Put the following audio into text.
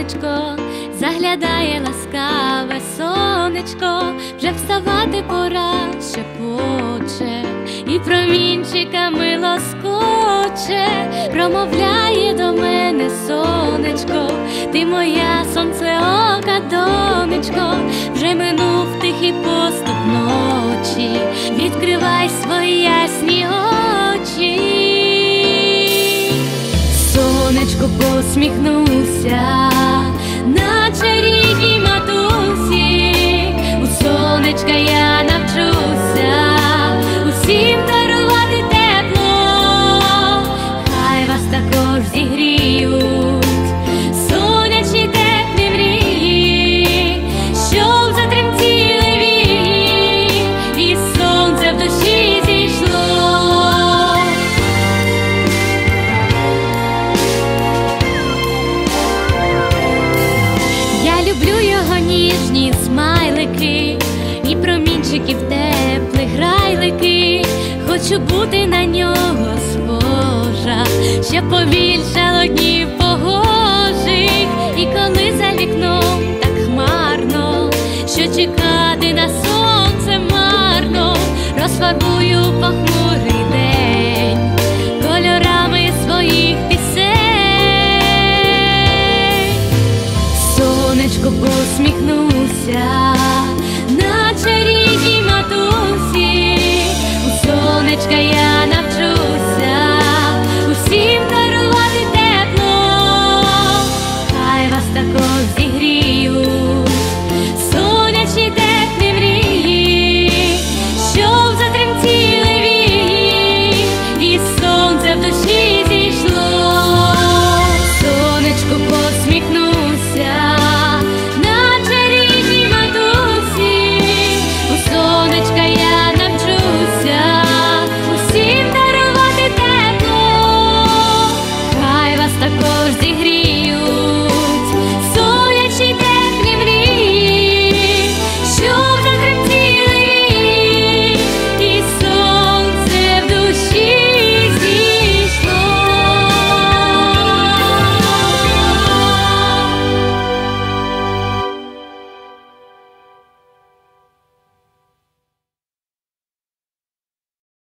віконечко, заглядає ласкаве сонечко, вже вставати пора, шепоче, і промінчиками лоскоче, промовляє до мене сонечко, ти моя сонцеока донечко, вже минув тихий поступ ночі, відкривай свої ясні очі. Сонечко, посміхнуся, наче рідній матусі, у сонечка я навчуся усім дарувати тепло, хай вас також зігріють сонячні теплі мрії, щоб затремтіли вії, і сонце в душі зійшло. Люблю його ніжні смайлики і промінчиків теплих грайлики. Хочу бути на нього схожа, щоб побільшало днів погожих. І коли за вікном так хмарно, що чекати на сонце марно, розфарбую похмурий день кольорами своїх пісень. Сонечко, посміхнуся, наче рідній матусі, у сонечка я